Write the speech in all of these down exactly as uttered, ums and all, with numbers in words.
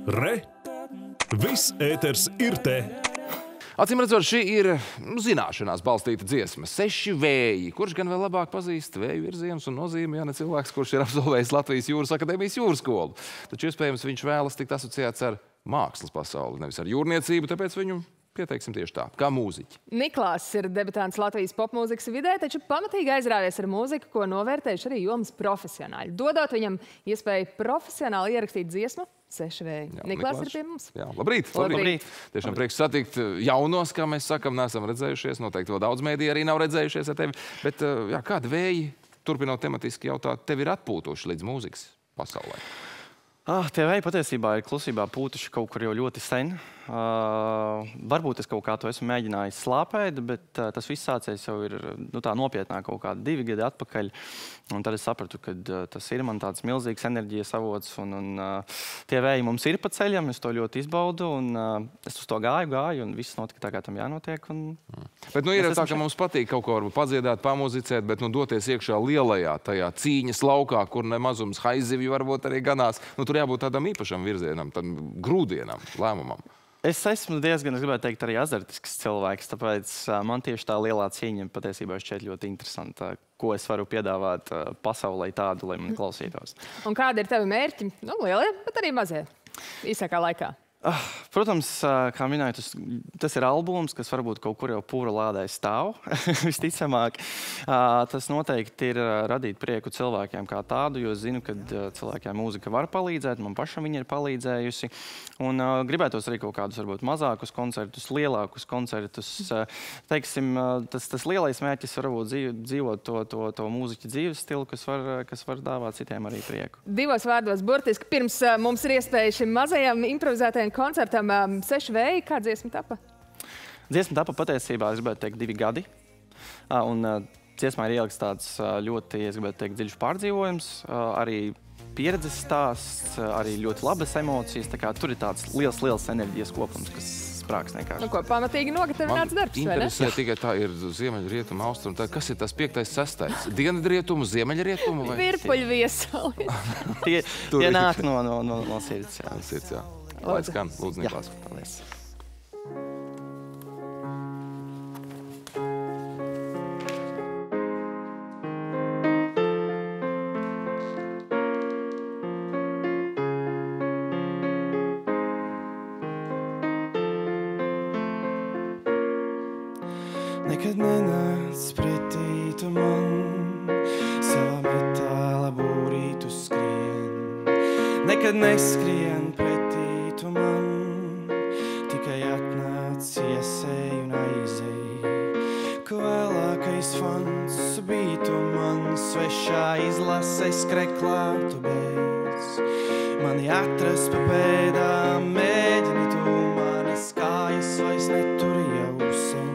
Re! Viss ēters ir te! Acīm redzot, šī ir zināšanās balstīta dziesma. Seši vēji. Kurš gan vēl labāk pazīst vēju virzienus un nozīmi, ja ne cilvēks, kurš ir absolvējis Latvijas Jūras akadēmijas jūras skolu. Taču, iespējams, viņš vēlas tikt asociēts ar mākslas pasauli, nevis ar jūrniecību, tāpēc viņu pieteiksim tieši tā, kā mūziķi. Niklās ir debitants Latvijas popmūzikas vidē, taču pamatīgi aizrāvies ar mūziku, ko novērtējuši arī jomas profesionāļi. Dodot viņam iespēju profesionāli ierakstīt dziesmu, Seši vēji. Jā, Niklās ir pie mums. Jā, labrīt, labrīt. labrīt. Tiešām prieks satikt jaunos, kā mēs sakam, neesam redzējušies. Noteikti vēl daudz mēdī arī nav redzējušies ar tevi. Bet jā, kādi vēji, turpinot tematiski jautāt, tevi ir atpūtuši līdz mūzikas pasaulē? Ah, tie vēji patiesībā ir klusībā pūtuši kaut kur jau ļoti sen. Uh, varbūt es kaut kā to esmu mēģinājis slāpēt, bet uh, tas viss sācies jau ir nu, tā nopietnā kaut kādi divi gadi atpakaļ. Un tad es sapratu, ka uh, tas ir man tāds milzīgs enerģijas avots. Un, un, uh, tie vēji mums ir pa ceļam, es to ļoti izbaudu. Un, uh, es uz to gāju, gāju, un viss notika tā, kā tam jānotiek. Un... Mm. Bet nu, ir tā, ka mums patīk kaut ko varbūt padziedāt, pamuzicēt, bet nu, doties iekšā lielajā tajā cīņas laukā, kur ne mazums haizivju varbūt arī ganās. Nu, tur jābūt tādam īpašam virzienam, tādam grūdienam, lēmumam. Es esmu diezgan, es gribētu teikt, arī azartisks cilvēks, tāpēc uh, man tieši tā lielā cīņa patiesībā šķiet ļoti interesanta, ko es varu piedāvāt uh, pasaulē tādu, lai mani klausītos. Un kādi ir tavi mērķi? Nu, lielie, bet arī mazie. Īsākā laikā. Uh, protams, uh, kā minēju, tas, tas ir albums, kas varbūt kaut kur jau pūra lādē stāv, visticamāk. Uh, tas noteikti ir uh, radīt prieku cilvēkiem kā tādu, jo es zinu, ka uh, cilvēkiem mūzika var palīdzēt, man pašam viņa ir palīdzējusi. Un uh, gribētos arī kaut kādus varbūt mazākus koncertus, lielākus koncertus. Uh, teiksim, uh, tas, tas lielais mērķis varbūt dzīv, dzīvot to, to, to mūziķa dzīves stilu, kas var, kas var dāvāt citiem arī prieku. Divos vārdos burtiski, pirms uh, mums ir iespēja šim mazajam improvizētajam koncertam um, Seši vēji. Kā dziesma tapa? Dziesma tapa patiesībā, es gribētu teikt, divi gadi. Uh, un uh, dziesmā ir ielikts tāds uh, ļoti, es gribētu teikt, dziļš pārdzīvojums, uh, arī pieredzes stāsts, uh, arī ļoti labas emocijas. Tā kā tur ir tāds liels, liels enerģijas kopums, kas sprāks vienkārši. Nu, ko, pamatīgi nogatavināts darbs, vai ne? Man interesē tikai tā ir ziemeļrietuma, austruma. Tā, kas ir tas piektais, sestais? Dienvidrietumu, ziemeļrietumu? Vai... Virpuļviesali. tie tie nāk no, no, no, no sirds, jā. No sirds, jā. Lai skan, lūdzu, Niklās. Jā, paldies. Nekad nenāc pretī tu man, savā metāla būrī tu skrien. Nekad neskrien pretī tu man, tikai atnāc iesēj un aizēj. Ka vēlākais fans bija tu man, svešā izlase skreklā tu beidz. Mani atrast pa pēdām, mēģini tu manas kājas vairs neturi jau sen.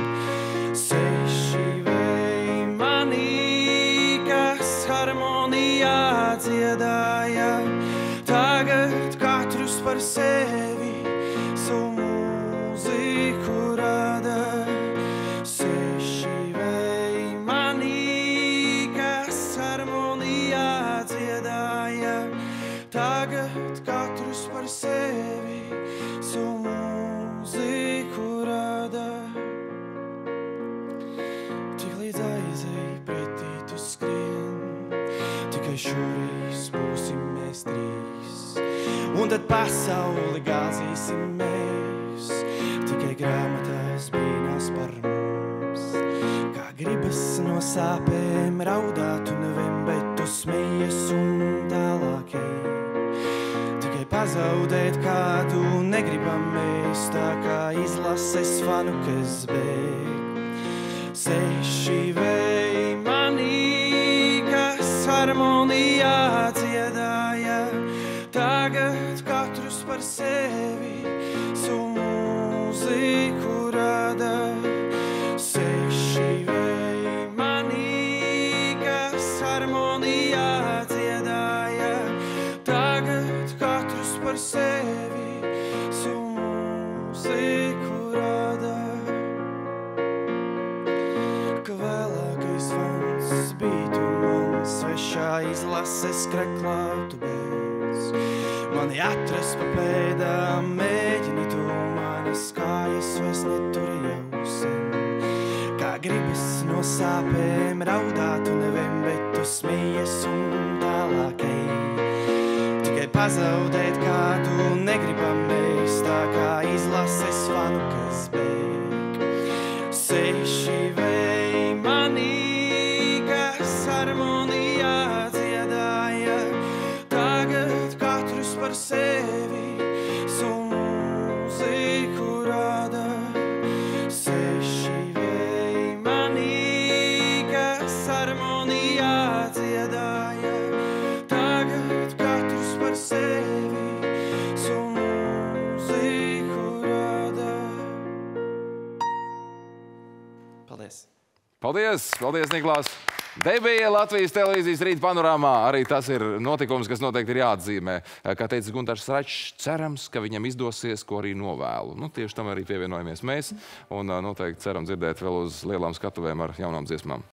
Seši vēji manī, kas harmonijā dziedāja, tagad katrs par sevi savu mūziku rada. Seši vēji manī, kas harmonijā dziedāja, tagad katrs par sevi savu mūziku rada. Tik līdz aizēj pretī tu skrien, tikai šoreiz būsim mēs trīs. Un tad pasauli gāzīsim mēs, tikai grāmatās brīnās par mums. Kā gribas no sāpēm raudāt un nevien, bet tu smejies un tālāk ej. Tikai pazaudēt kādu negribam mēs, tā kā izlases fanu, kas bēg. Seši vēji manī, kas harmonijā dziedāja, tagad katrs par sevi savu mūziku rada. Seši vēji manī, kas harmonijā dziedāja, tagad katrs par sevi savu mūziku rada. Ka vēlākais fans bija tu man, svešā izlases skreklā tu beidz. mani atrast pa pēdām, mēģini tu manas kājas, vairs neturi jau sen. Kā gribas no sāpēm raudāt un nevien, bet tu smījies un tālāk ej. Tikai pazaudēt kādu negribam mēs, tā kā izlases fanu, kas beig. Seši vēji manī, kas harmonijā dziedāja, tagad katrs par sevi savu mūziku rāda. Seši vēji manī, kas harmonijā dziedāja, tagad katrs par sevi savu mūziku rāda. Paldies! Paldies, paldies, Niklās! Debija Latvijas televīzijas rīta panorāmā. Arī tas ir notikums, kas noteikti ir jāatzīmē. Kā teica Guntārs Račs, cerams, ka viņam izdosies, ko arī novēlu. Nu, tieši tam arī pievienojamies mēs un noteikti ceram dzirdēt vēl uz lielām skatuvēm ar jaunām dziesmām.